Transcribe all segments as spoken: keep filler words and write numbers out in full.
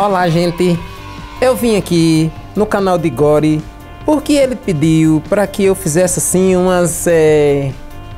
Olá, gente, eu vim aqui no canal de Gori porque ele pediu para que eu fizesse assim umas é,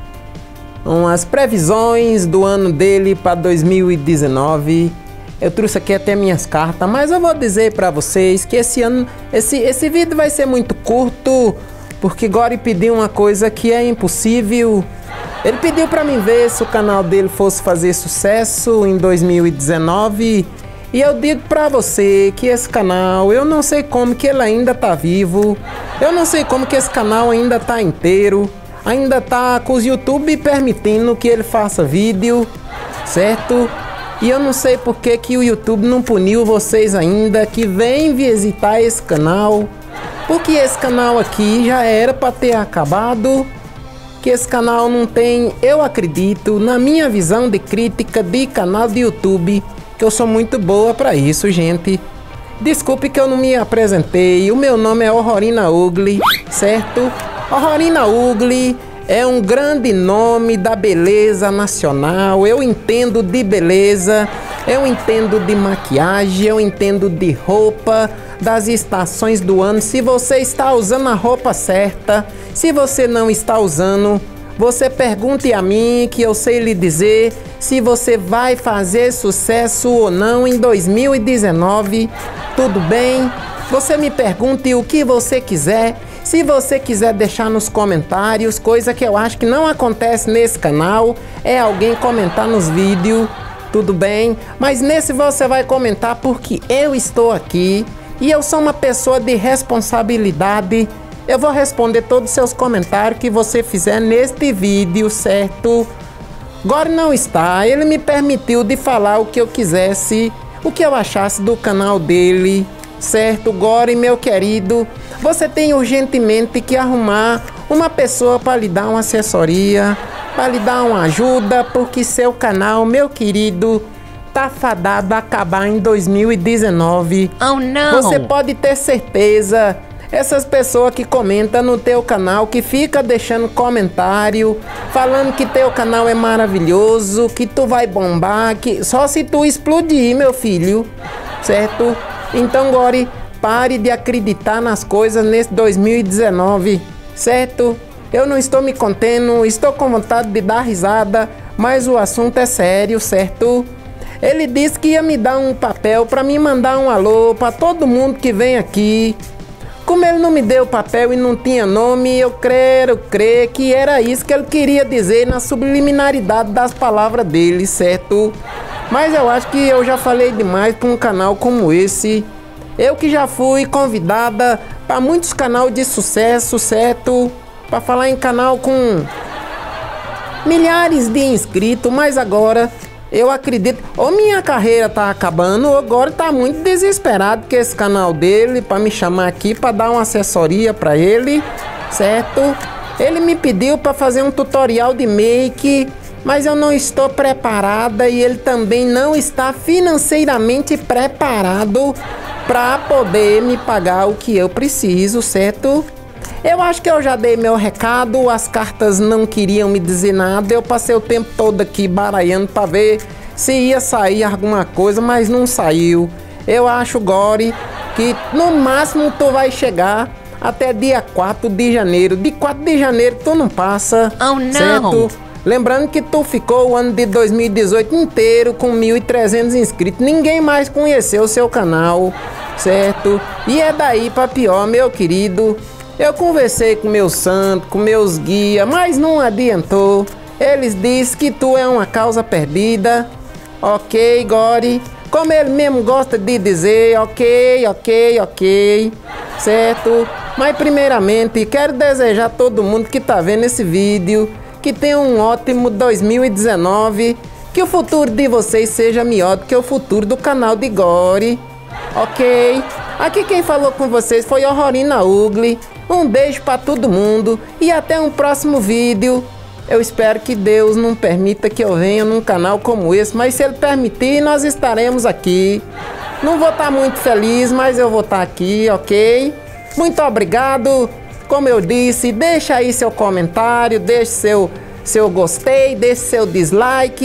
umas previsões do ano dele para dois mil e dezenove. Eu trouxe aqui até minhas cartas, mas eu vou dizer para vocês que esse ano esse esse vídeo vai ser muito curto, porque Gori pediu uma coisa que é impossível. Ele pediu para mim ver se o canal dele fosse fazer sucesso em dois mil e dezenove. E eu digo pra você que esse canal, eu não sei como que ele ainda tá vivo. Eu não sei como que esse canal ainda tá inteiro. Ainda tá com os YouTube permitindo que ele faça vídeo, certo? E eu não sei por que que o YouTube não puniu vocês ainda, que vem visitar esse canal. Porque esse canal aqui já era pra ter acabado. Que esse canal não tem, eu acredito, na minha visão de crítica de canal de YouTube, que eu sou muito boa para isso, gente. Desculpe que eu não me apresentei. O meu nome é Horrorina Ugly, certo? Horrorina Ugly é um grande nome da beleza nacional. Eu entendo de beleza, eu entendo de maquiagem, eu entendo de roupa, das estações do ano. Se você está usando a roupa certa, se você não está usando, você pergunte a mim que eu sei lhe dizer se você vai fazer sucesso ou não em dois mil e dezenove, tudo bem? Você me pergunte o que você quiser. Se você quiser deixar nos comentários, coisa que eu acho que não acontece nesse canal, é alguém comentar nos vídeos, tudo bem? Mas nesse você vai comentar porque eu estou aqui e eu sou uma pessoa de responsabilidade. Eu vou responder todos os seus comentários que você fizer neste vídeo, certo? Gori não está, ele me permitiu de falar o que eu quisesse, o que eu achasse do canal dele, certo? Gori, meu querido, você tem urgentemente que arrumar uma pessoa para lhe dar uma assessoria, para lhe dar uma ajuda, porque seu canal, meu querido, tá fadado a acabar em dois mil e dezenove. Oh, não! Você pode ter certeza. Essas pessoas que comentam no teu canal, que fica deixando comentário, falando que teu canal é maravilhoso, que tu vai bombar, que só se tu explodir, meu filho, certo? Então, Gori, pare de acreditar nas coisas nesse dois mil e dezenove, certo? Eu não estou me contendo, estou com vontade de dar risada, mas o assunto é sério, certo? Ele disse que ia me dar um papel para me mandar um alô para todo mundo que vem aqui. Como ele não me deu papel e não tinha nome, eu creio, creio que era isso que ele queria dizer na subliminaridade das palavras dele, certo? Mas eu acho que eu já falei demais para um canal como esse. Eu que já fui convidada para muitos canais de sucesso, certo? Para falar em canal com milhares de inscritos, mas agora eu acredito, ou minha carreira tá acabando, ou agora tá muito desesperado com esse canal dele, para me chamar aqui, para dar uma assessoria para ele, certo? Ele me pediu para fazer um tutorial de make, mas eu não estou preparada e ele também não está financeiramente preparado para poder me pagar o que eu preciso, certo? Eu acho que eu já dei meu recado, as cartas não queriam me dizer nada, eu passei o tempo todo aqui baralhando para ver se ia sair alguma coisa, mas não saiu. Eu acho, Gori, que no máximo tu vai chegar até dia quatro de janeiro. De quatro de janeiro tu não passa, oh, não. certo? Lembrando que tu ficou o ano de dois mil e dezoito inteiro com mil e trezentos inscritos, ninguém mais conheceu o seu canal, certo? E é daí para pior, meu querido. Eu conversei com meus santos, com meus guias, mas não adiantou. Eles dizem que tu é uma causa perdida. Ok, Gori. Como ele mesmo gosta de dizer, ok, ok, ok. Certo? Mas primeiramente, quero desejar a todo mundo que tá vendo esse vídeo que tenha um ótimo dois mil e dezenove. Que o futuro de vocês seja melhor do que o futuro do canal de Gori. Ok? Aqui quem falou com vocês foi Horrorina Ugly. Um beijo para todo mundo e até um próximo vídeo. Eu espero que Deus não permita que eu venha num canal como esse, mas se Ele permitir, nós estaremos aqui. Não vou estar muito feliz, mas eu vou estar aqui, ok? Muito obrigado. Como eu disse, deixa aí seu comentário, deixe seu, seu gostei, deixe seu dislike.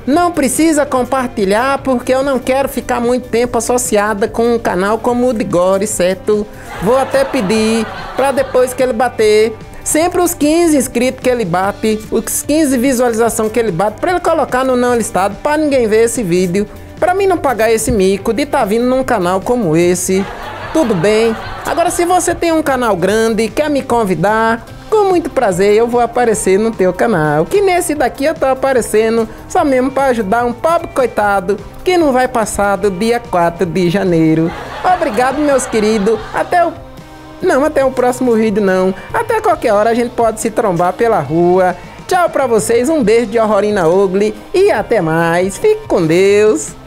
Não precisa compartilhar porque eu não quero ficar muito tempo associada com um canal como o de Gore, certo? Vou até pedir para depois que ele bater sempre os quinze inscritos que ele bate, os quinze visualizações que ele bate, para ele colocar no não listado, para ninguém ver esse vídeo, para mim não pagar esse mico de estar tá vindo num canal como esse. Tudo bem? Agora, se você tem um canal grande e quer me convidar, com muito prazer eu vou aparecer no teu canal. Que nesse daqui eu tô aparecendo só mesmo para ajudar um pobre coitado que não vai passar do dia quatro de janeiro. Obrigado, meus queridos. Até o... Não, até o próximo vídeo não. Até qualquer hora a gente pode se trombar pela rua. Tchau pra vocês, um beijo de Horrorina Ugly e até mais. Fique com Deus.